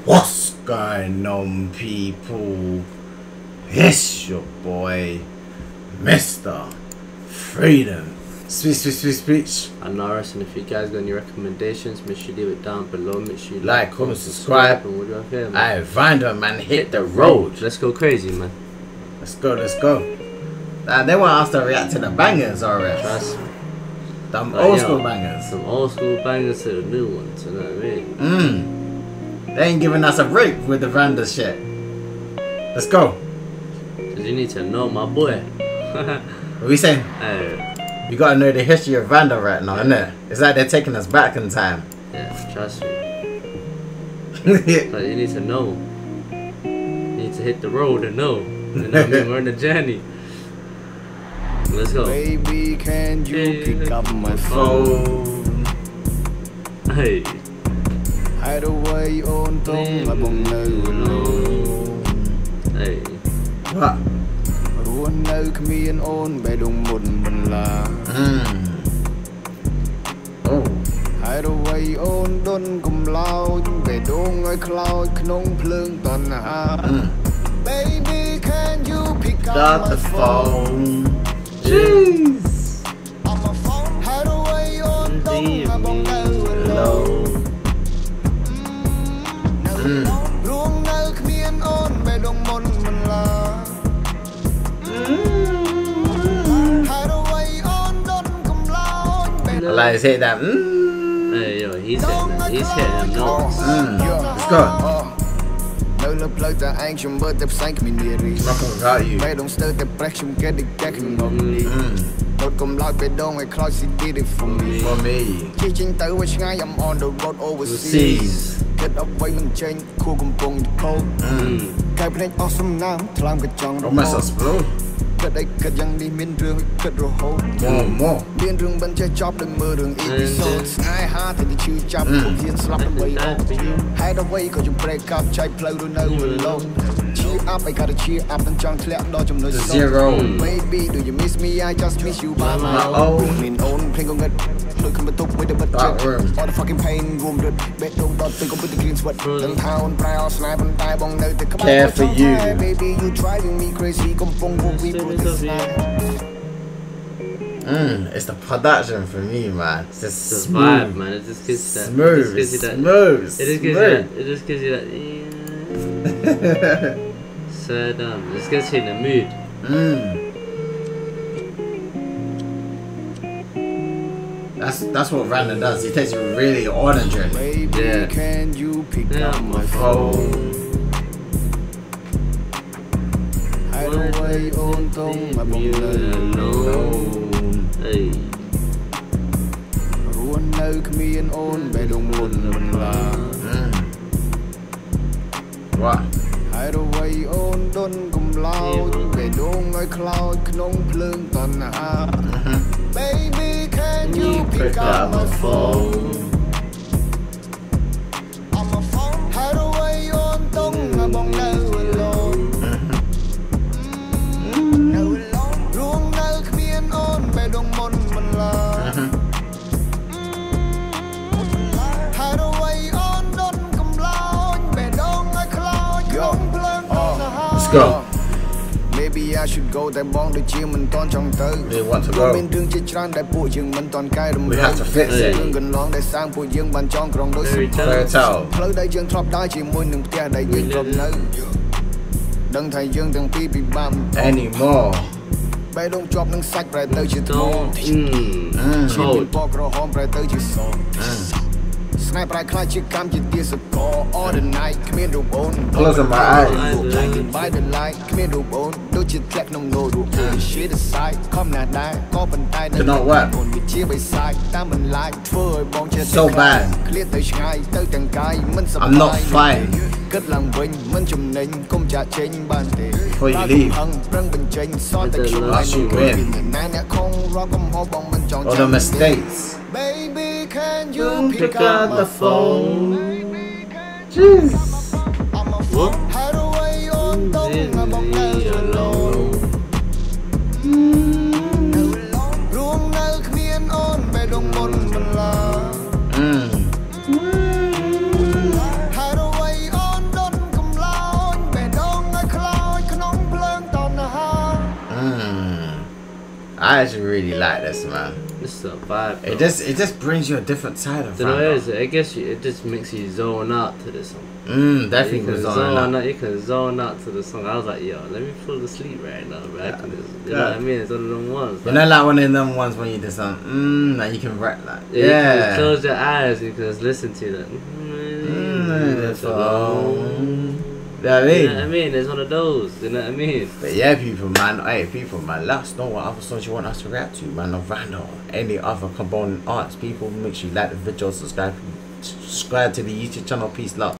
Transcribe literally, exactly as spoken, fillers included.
What's going on, people? It's your boy, Mister Freedom Speech, Speech, Speech, Speech, and R S. And if you guys got any recommendations, make sure you leave it down below. Make sure you like, comment, subscribe. And what do you have here, man? I Vanda, man, hit the road. Let's go crazy, man. Let's go, let's go. Uh, they want us to react to the bangers, R S. Trust me. Them Like, old yo, school bangers. Some old school bangers to the new ones, you know what I mean? Mmm. They ain't giving us a break with the Vanda shit. Let's go. Cause you need to know, my boy. What we saying? Hey. You gotta know the history of Vanda right now, innit? It's like they're taking us back in time. Yeah, trust me. But you need to know. You need to hit the road and know. You know what I mean? We're on the journey. Let's go. Baby, can you Hey, pick up my phone? Hey. Hide away on tongue, I won't know alone. Hey. What? Ruan no me and on bed on wooden la. Mm. Oh. Hide away on don come loud, bed on a cloud, knong plung ton ha. Baby, can you pick up Got my the phone? phone. Jeez. On my phone, hide away on tongue, I won't know alone. Ruộng nơi miền ôn về đông môn mình là hide away on don come loud. Like I say that. Mm. Hey, yo, he's hitting them. He's hitting them notes. Mm. Let's go. Nơi lớp lời ta anh trong bơ tập xanh mình đi ri. Nothing without you. Mày đông stir tập break trong cái đi cách mình ngon đi. Đột come loud về đông I cloud she did it for me. For me. Khi chính tới với ngay I'm on the road overseas. Get up way mình change khu cùng cùng cold. Cái bên awesome now làm cái trong Don't mess us, bro. cái đây cái dòng đi miền đường cái rồi hold. More, more. Miền đường bên chơi chop đừng mơ đường episodes. Ai ha thì đi chui chop không hiền slap the way on. Hide away cause you break up chạy play rồi no alone. Cheer up I gotta cheer up and trong lẹ đó trong nơi Zero. Baby do you miss me I just miss you by my own. Miền ôn plain con ngất đôi không tục với the budget. All the fucking pain room được bed don't dot tôi không biết the green sweat. Từng town proud snipe bên tai bong nơi từ các Care for you. Baby you driving me crazy come from what we put this night. Mm, it's the production for me, man. It's just The smooth, vibe, man. It just gives you that. smooth, It just gives you that. smooth. It just gives you that. It just gives you that. Yeah. So dumb. It just gets you in the mood. Mm. That's that's what Vanda does. He takes you really on a journey. Baby, Yeah. can you pick Yeah, up my my phone? Hide away on tongue, my bong alone. Hey. Ruộng nơi miền ôn về đông môn mình là. Mm. What? Hide away on don come loud, về đông nơi cloud, knong plung ton ha. Baby, can you pick up my phone? On my phone, hide away on tongue, my bong alone. No alone. Ruộng nơi miền ôn về đông môn mình là. Hide away on don come loud, về đông nơi cloud, knong plung ton ha. Let's go. Maybe I should go tại bong để chia mình ton trong tư. We want to go. Bên đường chơi tràn đại bộ dương mình toàn cai rầm We have to fix it. đường gần lon để sang bộ dương bàn trong trong đôi Fairy sự. Fairy tale. Lối đây dương drop đai chỉ môi nương tia đầy dương drop nơi. Đừng thầy dương từng pi bị băm. Anymore. Bay đông chop nâng sạch phải tới chỉ thô. Don't. Mmm. Mm. Chỉ Cold. mình bọc rồi home phải tới chỉ so. Sniper I clash chỉ cam chỉ tia score all the night. Come here đồ bốn. Closing my eyes. By the light, come here đồ bốn. Đôi chỉ clack nông nô đồ. Shit aside, come nà đai, có bàn tay To not what? còn bị chia bay sai, ta mình lại phơi bóng chết. So bad. Clear tới ngay, tới tầng cái, mình sập. I'm not fine. Kết lòng bình, mình chùm nín, công trả trên bàn tiền. Before you leave. Răng bình trên, so It's tại a chung lot. lại She nụ win. cười. Nãy nãy không rõ công hô bóng mình chọn All the mistakes. Baby, can you You pick pick up up my the phone? phone. Jeez. On my phone, hide away on tongue, my bong alone. Ruộng nơi miền ôn về đông môn mình là. Mm. Hide away on really like this, man. This is a vibe. Bro. It just it just brings you a different side of you know, Vanda. it is, I guess you, it just makes you zone out to this song. Mm, definitely you can zone, zone out. out. You can zone out to the song. I was like, yo, let me fall asleep right now, bro. Yeah. You Yeah. know what I mean? It's one of them ones. You know, like one of them ones when you just um, mm, like you can rap like, yeah. yeah. You can close your eyes. You can just listen to that. Mm, That's um, alone. you know what I mean? You know what I mean? It's one of those. You know what I mean? But yeah, people, man. Hey, people, man. Let us know what other songs you want us to react to, man. Of Vanda or any other component arts. People, make sure you like the video, subscribe, subscribe to the YouTube channel. Peace, love.